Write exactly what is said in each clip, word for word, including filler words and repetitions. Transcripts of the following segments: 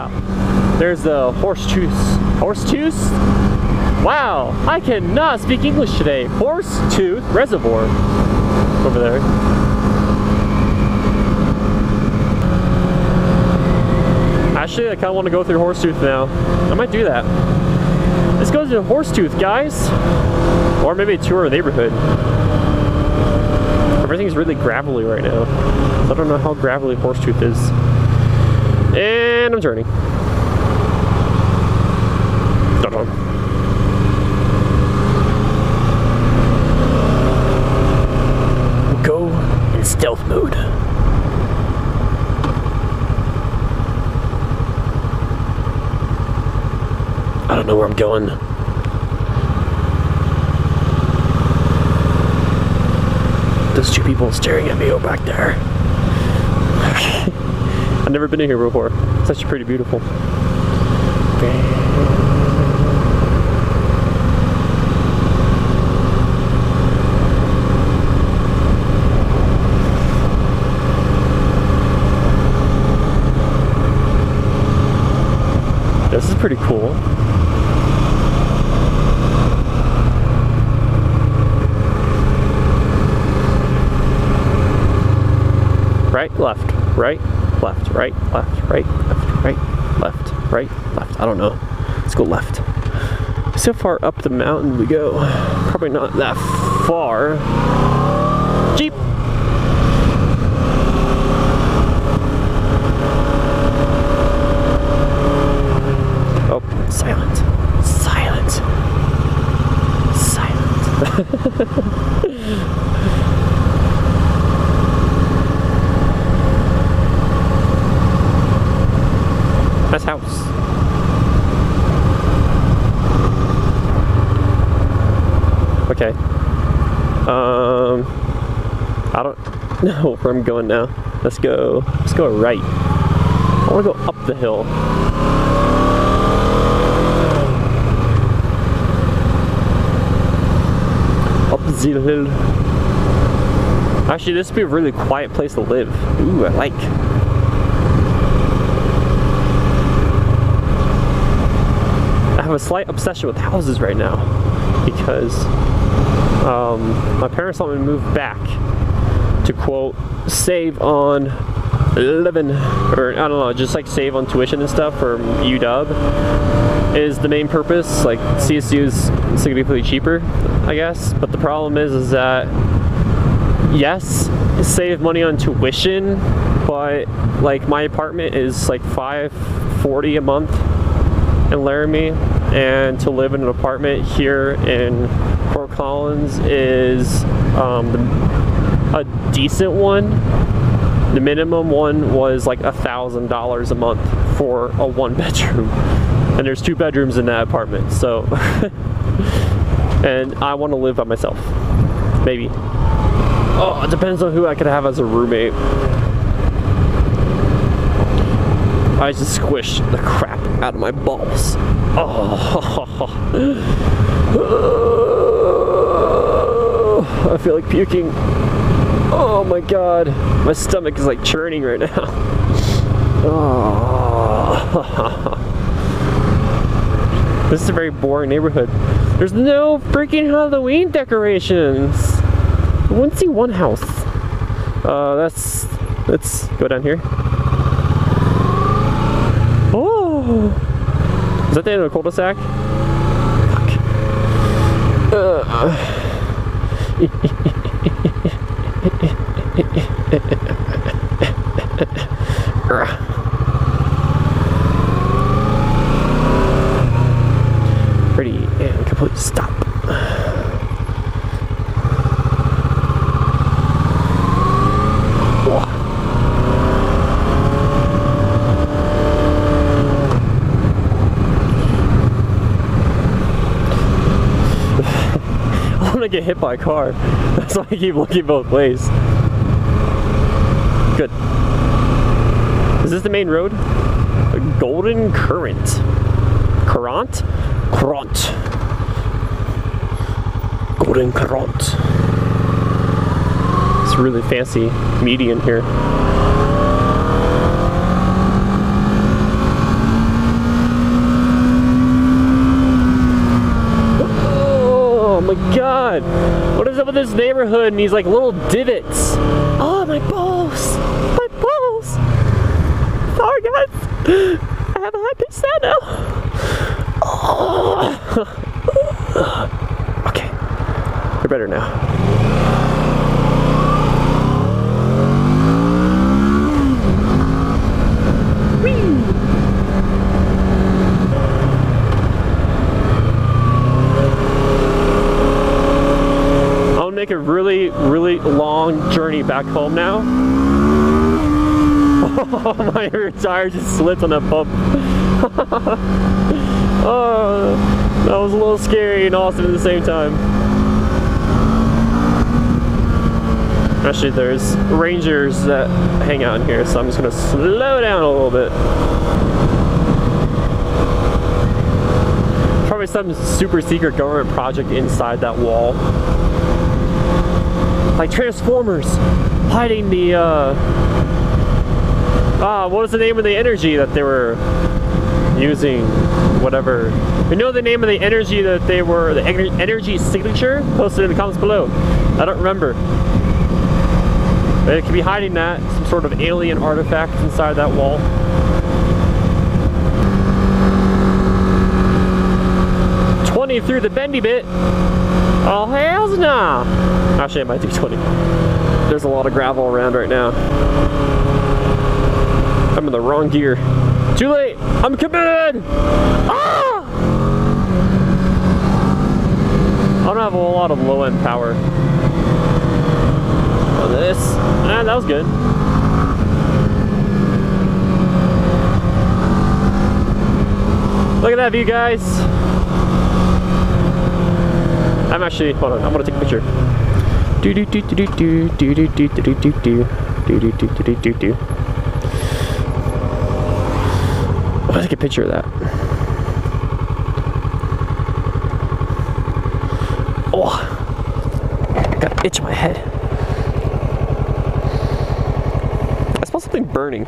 stop. There's the Horsetooth. Horsetooth? Wow, I cannot speak English today. Horsetooth Reservoir. Over there. Actually, I kind of want to go through Horsetooth now. I might do that. Let's go to Horsetooth, guys. Or maybe a tour of the neighborhood. Everything's really gravelly right now. So I don't know how gravelly Horsetooth is. And I'm turning. Dun-dun. Go in stealth mode. I don't know where I'm going. Those two people staring at me over back there. I've never been in here before. It's actually pretty beautiful. This is pretty cool. Right, left, right, left, right, left, right, left, right, left, right, left. I don't know. Let's go left. So far up the mountain we go. Probably not that far. Jeep! Oh, silent. Silent. Silent. Nice house. Okay. Um, I don't know where I'm going now. Let's go. Let's go right. I want to go up the hill. Up the hill. Actually, this would be a really quiet place to live. Ooh, I like. I have a slight obsession with houses right now because um, my parents want me to move back to, quote, save on living, or I don't know, just like save on tuition and stuff for U W is the main purpose. Like C S U is significantly cheaper, I guess, but the problem is is that yes, save money on tuition, but like my apartment is like five forty a month in Laramie, and to live in an apartment here in Fort Collins is um, the, a decent one. The minimum one was like a thousand dollars a month for a one bedroom, and there's two bedrooms in that apartment. So, and I want to live by myself, maybe. Oh, it depends on who I could have as a roommate. I just squished the crap out of my balls. Oh, I feel like puking. Oh my god, my stomach is like churning right now. Oh. This is a very boring neighborhood. There's no freaking Halloween decorations. I wouldn't see one house. Uh, that's, let's go down here. Oh, is that the end of the cul-de-sac? Fuck. Uh. Ready and complete stop. I want to get hit by a car. That's why I keep looking both ways. Good. Is this the main road? Golden Current. Current? Current. Golden Current. It's a really fancy median here. god! What is up with this neighborhood and these like little divots? Oh, my balls! My balls! Sorry guys! I have a high pitched sound now! Oh. Okay. We're better now. Make a really, really long journey back home now. Oh, my tire just slipped on that bump. Oh, that was a little scary and awesome at the same time. Actually, there's rangers that hang out in here, so I'm just gonna slow down a little bit. Probably some super secret government project inside that wall. Like Transformers hiding the uh ah what was the name of the energy that they were using, whatever. You know the name of the energy that they were, the energy signature? Posted in the comments below. I don't remember. But it could be hiding that, some sort of alien artifact inside that wall. twenty through the bendy bit. Oh, hells nah. Actually, I might do twenty. There's a lot of gravel around right now. I'm in the wrong gear. Too late. I'm committed. Ah! I don't have a whole lot of low-end power. Oh, this. Ah, that was good. Look at that view, guys. I'm actually, hold on, I'm gonna take a picture. Do do do do do do do do do do do do do do do do do do. I'm gonna take a picture of that. Oh, got an itch in my head. I smell something burning.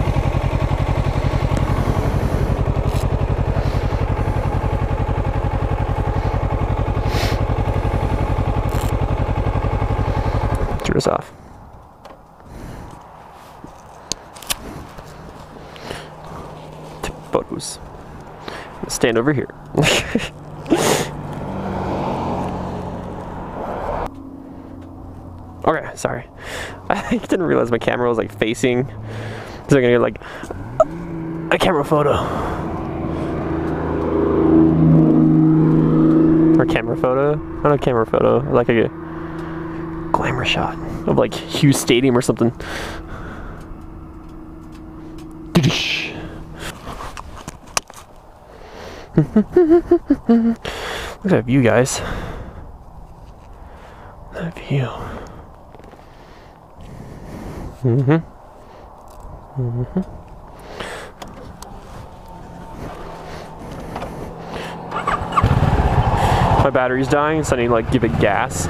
Us off. Photos. Stand over here. Okay, sorry. I didn't realize my camera was like facing. So I'm gonna get like a camera photo. Or camera photo? Not a camera photo. Like a glamour shot of like Hughes Stadium or something. Look at that view, guys. That view. Mm-hmm. Mm-hmm. My battery's dying, so I need to like give it gas.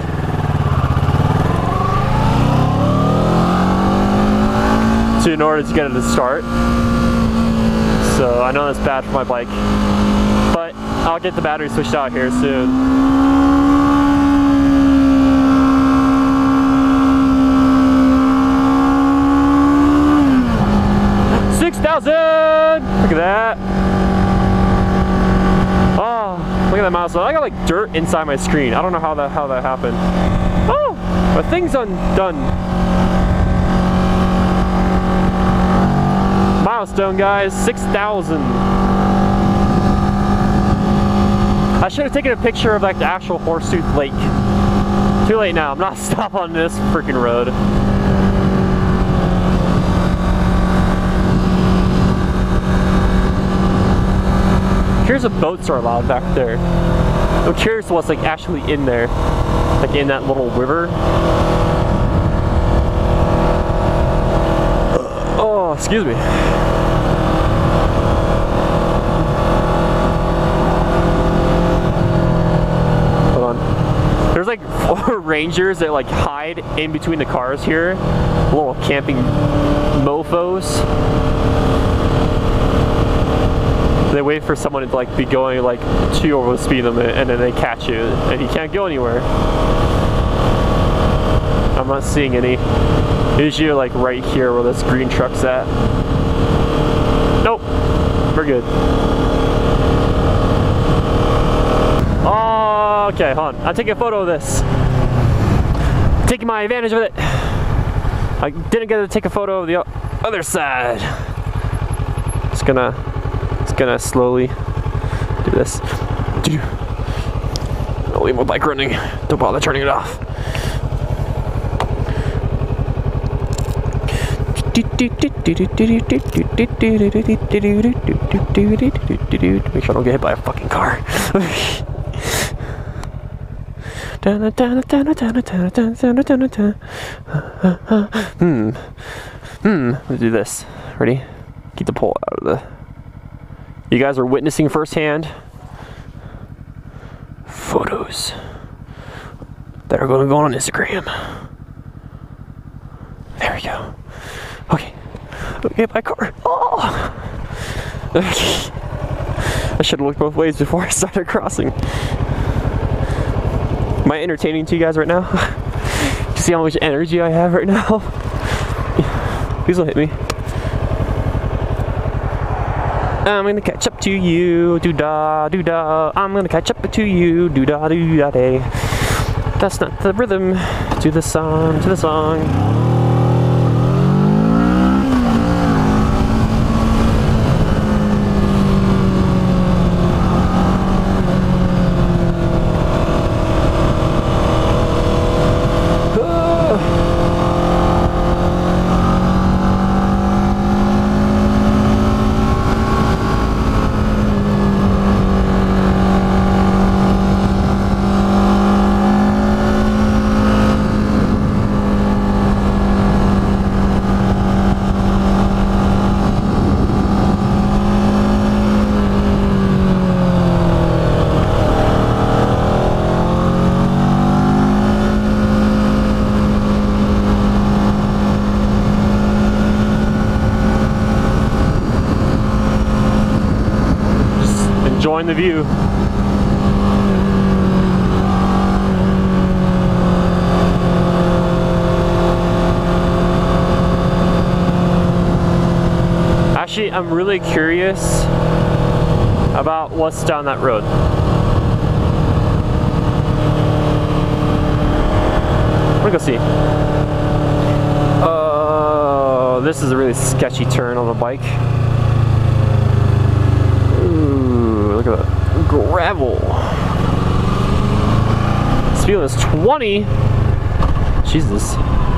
So in order to get it to start. So I know that's bad for my bike, but I'll get the battery switched out here soon. six thousand! Look at that. Oh, look at that milestone. I got like dirt inside my screen. I don't know how that how that happened. Oh, my thing's undone. Milestone, guys, six thousand. I should have taken a picture of like the actual Horseshoe Lake. Too late now, I'm not stopping on this freaking road. Here's a boat store allowed back there. I'm curious what's like actually in there. Like in that little river. Oh, excuse me. Hold on. There's like four rangers that like hide in between the cars here. Little camping mofos. They wait for someone to like be going like two over the speed limit, and then they catch you, and you can't go anywhere. I'm not seeing any. Usually like right here where this green truck's at. Nope, we're good. Oh, okay, hold on. I'm taking a photo of this. Taking my advantage of it. I didn't get to take a photo of the other side. It's gonna, it's gonna slowly do this. I'll leave my bike running. Don't bother turning it off. Make sure I don't get hit by a fucking car. Hmm. Hmm. Let's do this. Ready? Keep the pole out of the. You guys are witnessing firsthand photos that are going to go on Instagram. There we go. Okay. Okay, my car. Oh. I should have looked both ways before I started crossing. Am I entertaining to you guys right now? You see how much energy I have right now? Please don't hit me. I'm gonna catch up to you, doo da, doo da. I'm gonna catch up to you, doo da, doo da day. That's not the rhythm to the song, to the song. Enjoying the view. Actually, I'm really curious about what's down that road. I'm gonna go see. Oh, this is a really sketchy turn on the bike. Look at that gravel. Speed limit is twenty. Jesus.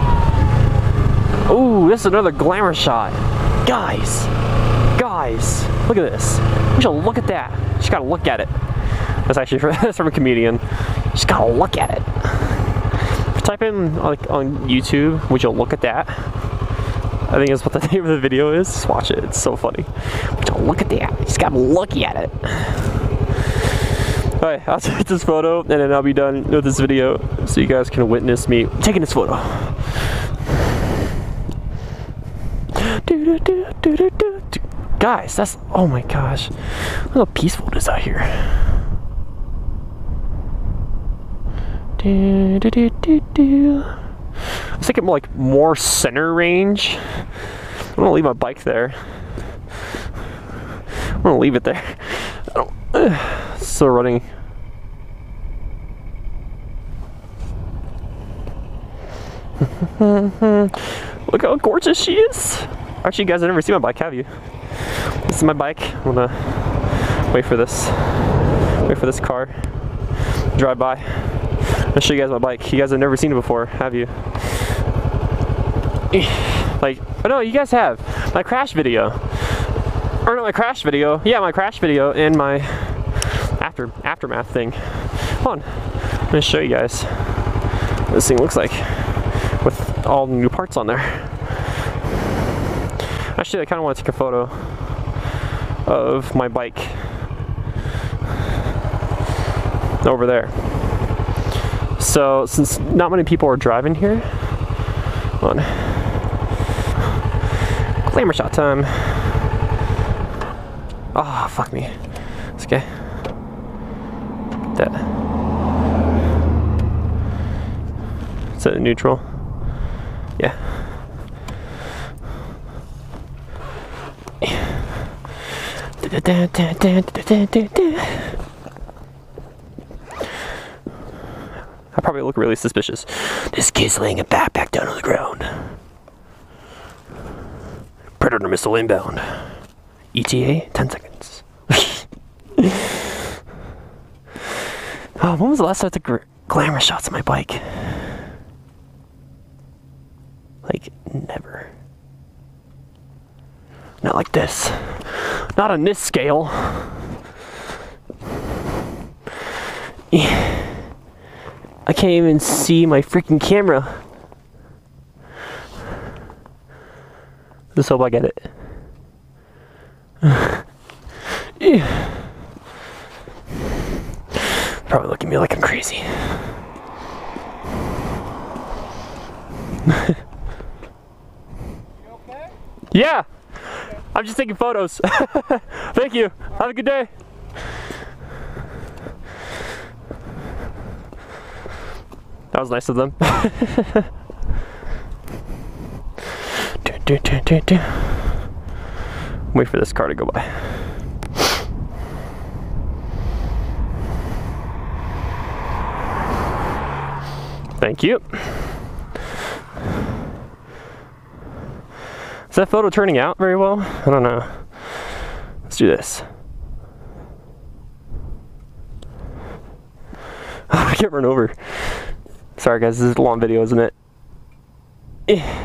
Oh, this is another glamour shot. Guys, guys, look at this. We should look at that. You just gotta look at it. That's actually from, that's from a comedian. You just gotta look at it. If you type in like on YouTube, would you look at that? I think that's what the name of the video is. Just watch it. It's so funny. Don't look at that. You just gotta look at it. Alright, I'll take this photo and then I'll be done with this video so you guys can witness me taking this photo. Guys, that's, oh my gosh. Look how peaceful it is out here. I was thinking more like more center range. I'm gonna leave my bike there. I'm gonna leave it there. I don't, uh, still running. Look how gorgeous she is. Actually, you guys have never seen my bike, have you? This is my bike. I'm gonna wait for this. Wait for this car. Drive by. I'll show you guys my bike. You guys have never seen it before, have you? Like, oh no, you guys have. My crash video. Or not my crash video. Yeah, my crash video and my after aftermath thing. Hold on. I'm gonna show you guys what this thing looks like with all the new parts on there. Actually, I kind of want to take a photo of my bike over there. So, since not many people are driving here, hold on. Glamour shot time. Oh, fuck me. It's okay. That. Is that neutral? Yeah. I probably look really suspicious. This kid's laying a backpack down on the ground. Predator missile inbound. E T A, ten seconds. Oh, when was the last time I took gr glamour shots on my bike? Like, never. Not like this. Not on this scale. Yeah. I can't even see my freaking camera. Let's hope I get it. Yeah. Probably looking at me like I'm crazy. You okay? Yeah. I'm just taking photos. Thank you. Have a good day. That was nice of them. do, do, do, do, do. Wait for this car to go by. Thank you. Is that photo turning out very well? I don't know. Let's do this. I can't run over. Sorry guys, this is a long video, isn't it? Eh.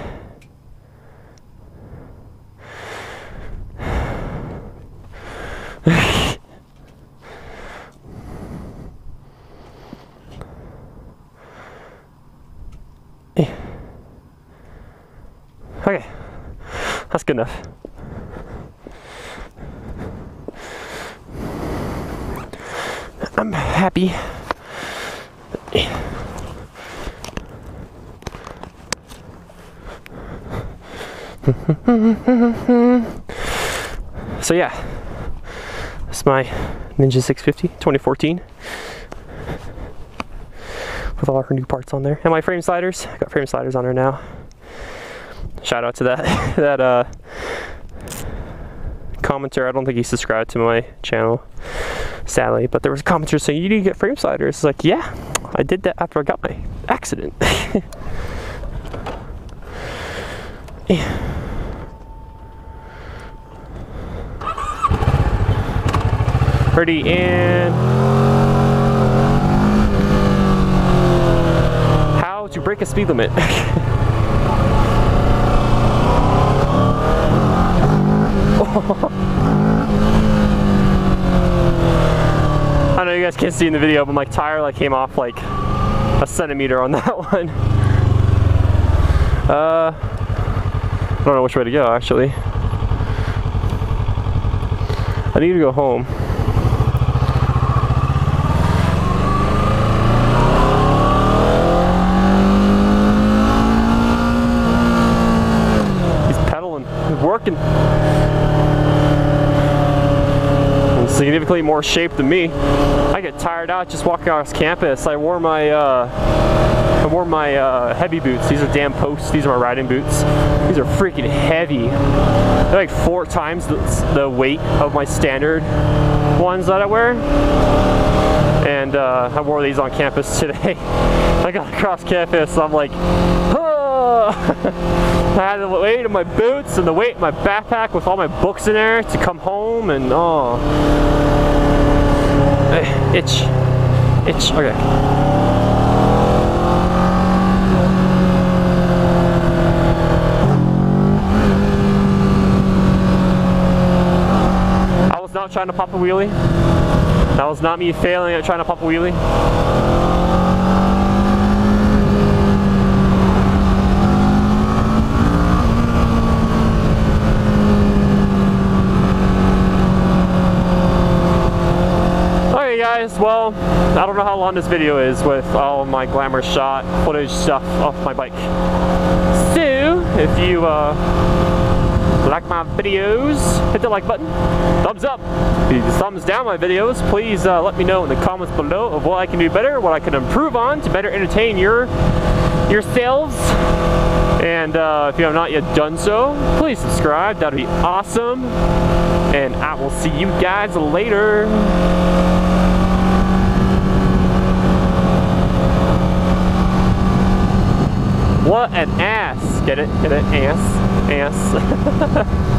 Okay, that's good enough. I'm happy. So yeah, it's my Ninja six fifty twenty fourteen with all her new parts on there, and my frame sliders. I got frame sliders on her now. Shout out to that that uh, commenter. I don't think he subscribed to my channel, sadly, but there was a commenter saying you need to get frame sliders. It's like, yeah, I did that after I got my accident. Yeah. Ready, and how to break a speed limit. I know you guys can't see in the video, but my tire like came off like a centimeter on that one. Uh, I don't know which way to go actually. I need to go home. Working. In significantly more shape than me. I get tired out just walking across campus. I wore my uh, I wore my uh, heavy boots. These are damn posts. These are my riding boots. These are freaking heavy. They're like four times the, the weight of my standard ones that I wear. And uh, I wore these on campus today. I got across campus. I'm like, oh! I had the weight of my boots and the weight of my backpack with all my books in there to come home, and oh, itch, itch. Okay. I was not trying to pop a wheelie. That was not me failing at trying to pop a wheelie. Guys, well, I don't know how long this video is with all my glamour shot footage stuff off my bike. So, if you uh, like my videos, hit the like button, thumbs up, thumbs down my videos. Please uh, let me know in the comments below of what I can do better, what I can improve on to better entertain your yourselves. And uh, if you have not yet done so, please subscribe. That'd be awesome. And I will see you guys later. What an ass. Get it? Get it? Ass. Ass.